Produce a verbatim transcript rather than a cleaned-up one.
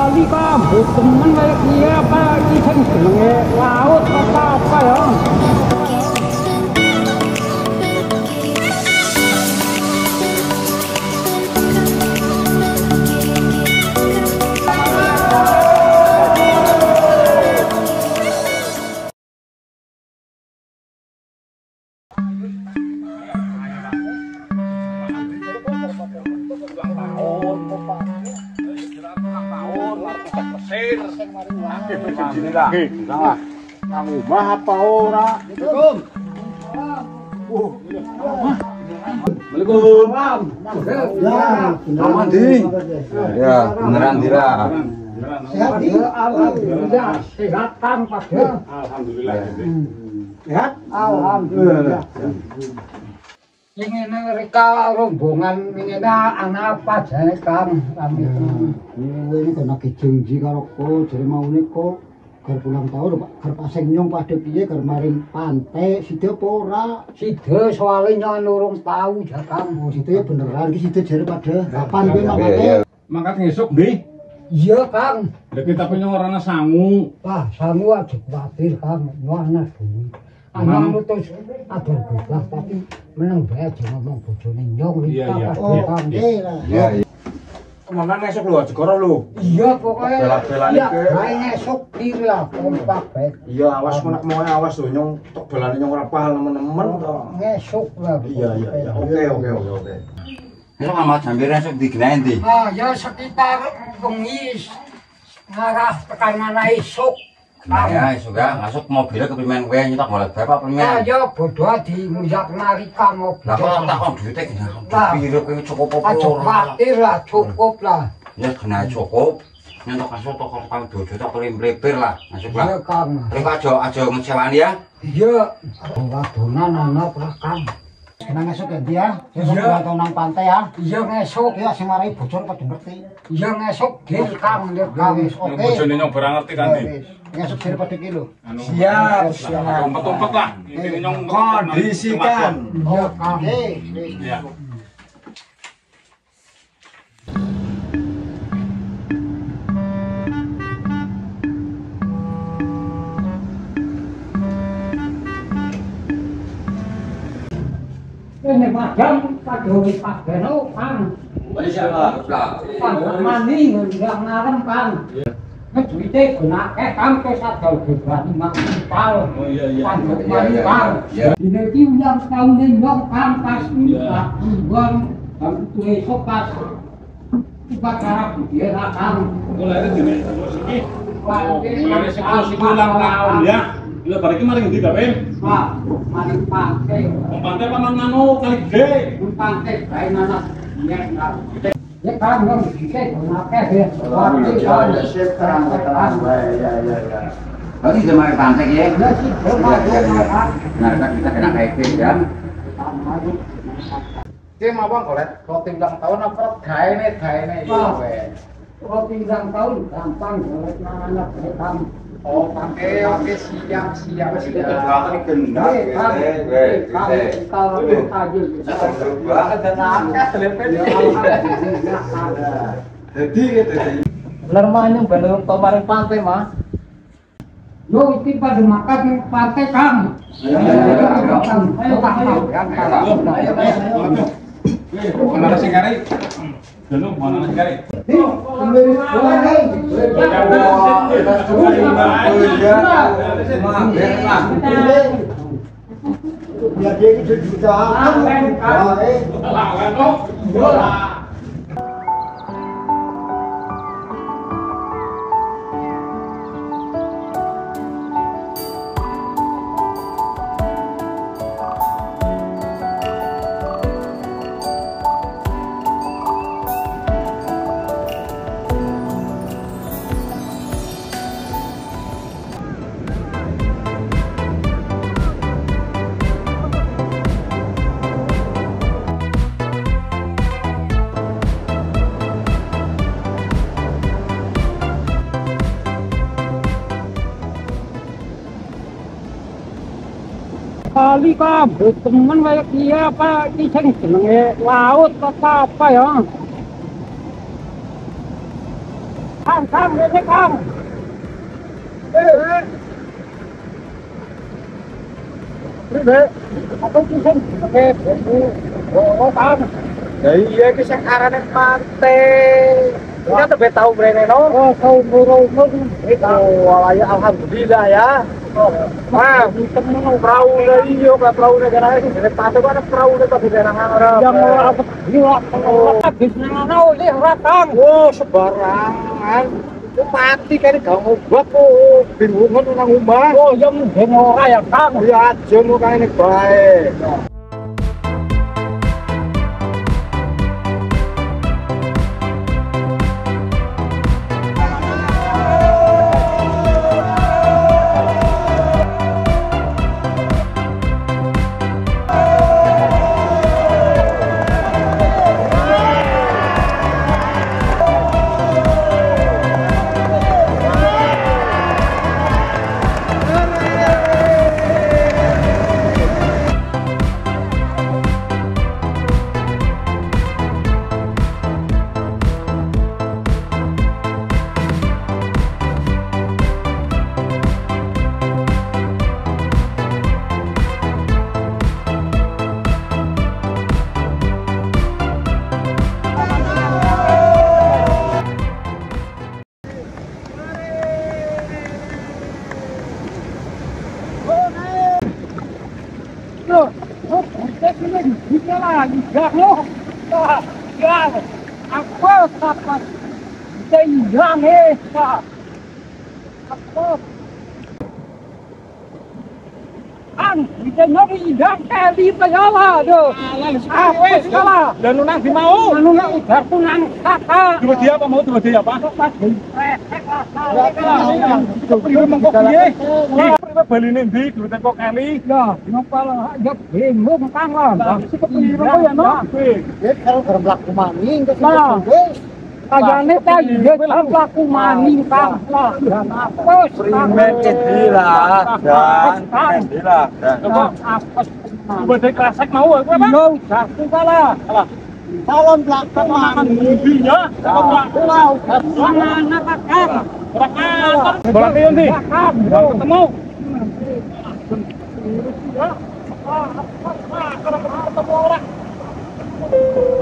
kali kamu temen kayak dia apa iki sing jenenge laut apa apa ya. Nang omah apa ora? Assalamualaikum. Waalaikumsalam. Ya, mandi. Ya, beneran dira. Sehat di? Alhamdulillah. Sehat kan Pak. Alhamdulillah. Sehat? Alhamdulillah. Ingin mereka rombongan ingin anak apa jane Kang kami. Ini kena kejengji karo ko, jadi mau nih ko ker pulang tahun Pak, ker paseng nyong pada piye ker maring pantai sida apa ora? Sida soalnya nyong urung tahu ya Kang. Oh sida ya beneran iki sida jare pada kapan kowe mangkate? Mangkat ngesuk nggih. Iya Kang. Lah kita punya orangnya sangu. Wah, sangu aja kuwatir Kang, nyana duwe. Anak mutus adol bebas tapi meneng bae aja ngomong bojone nyong Iya, iya. Oh, oke lah. Iya, iya. Kemana ngesuk lho, Jegoro lho. Iya pokoknya. Bela-belane iya, ke. bae ngesuk kiri lah kompak bae. Iya, awas menak moe awas lho nyong tok belane nyong ora pahal nemen-nemen to. Ngesuk lah. Iya, iya, iya. Oke, oke, oke, oke. Esok amat jambir esok digenain di. Ah, ya sekitar bengi ngarah tekan mana esuk. Nah ya esok ya, masuk mobilnya ke primen gue nyetak boleh berapa primen? Ah, ya bodoh di muyak narika mobil. Lah kok tak kon duitnya gini, dipilih kowe cukup apa Aja khawatir lah, cukup lah. Ya kena cukup. Nyentok masuk toko kang dojo tak kelim blebir lah, masuk Iya lah. Kang. Rek aja aja ngecewani ya. Iya. Wadonan anak lah Kang. Senang esuk ya dia, sesuk Iya. pulang tahun nang pantai ya. Iya ngesuk. Ya sing marai bocor padha ngerti. Iya ngesuk deal Kang, deal Kang. Wis Yang oke. bojone nyong barang ngerti kan di. Wis, ngesuk jare pada kilo. Siap, siap. Umpet-umpet lah. Ini nyong kondisikan. Iya Kang. Oke, wis. Iya. Ini madam padone padeno Kang. Insyaallah. Pandang mani nggak ngarem Kang. Duite gunake Kang ke sadol berani maksimal. Oh iya iya. Pandang mani Kang. Dene iki ulang tahun nyong Kang pas bulan Kang tuwe sopas. Upacara budaya Kang. Mulai dene iki. Mulai sik ulang tahun ya. Lha bariki mari ngendi gawe? Pak, mari pantai. Pantai paman nganu kali gede. Pantai bae mana ya Kang. Ya Kang ngomong iki gunake ya. Sip terang terang wae ya ya ya. Berarti jemaah pantai ya. Ya sih, Kang. Nah, kan kita kena kayak ya. Ki mawon kolet roti ulang tahun apa gaene gaene iki wae. Roti ulang tahun gampang golek anak Kang. Oh, oke oke siap siap siap. Ini gendang Kalau tajil banget dan Jadi gitu. bener mah nyung belum kemarin pantai mah. Yo iki pada makan pantai Kang. Ayo Mana sing kari? Dulu mana sing kari? Biar dia itu jutaan. Wae. Lawan kok. Bola. kali kamu temen kayak dia apa iki sing jenenge laut apa apa ya. Kang Kang, Kang, ini Kang. Eh, Bebe, aku kisah, oke, oh, Kang. Ya iya iki sing arane pantai. Kita tebe tahu brene no. Oh, kau burung, Oh, ya alhamdulillah ya. Nah, ketemu perahu na iyo, perahu na gana itu dari pantai kan perahu na tapi dari Arab. yang mau apa? Gila, habis nana oleh Kang. Oh, sebarangan. Itu mati kan gak ngobat kok. Bingungan nang omah. Oh, yang ngora ya Kang. Ya aja mau kayak ini baik. Loh, oh, kita ini bisa lagi, gak loh. Ya, apa apa bisa hilang eh, apa? Ang, bisa nyari hilang kali segala, doh. Apa segala? Dan nunang di mau. Anu nak udah punang kakak. Dua dia apa mau dua dia apa? Priwe mengko piye? Priwe baline ndi gluten kok kali? Lah, ngapa lah? Ya bingung Kang lah. Si kepiro kok ya no? Ya kalau keur mlaku maning terus Lah. wis. Kajane tadi dia laku maning Kang. Lah, apa? Lah, dan lah. Coba dek klasik mau aku apa? Yo, satu salah. Calon mlaku maning. Mobilnya, kalau enggak Pulau. Mana anak Kang? bola pion di. Kang, Baru ketemu. Ah, apa? Kalau ketemu orang.